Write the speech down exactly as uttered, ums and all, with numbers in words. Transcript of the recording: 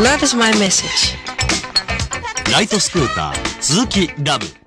That is my message. ライトスクーター、鈴木ラブ。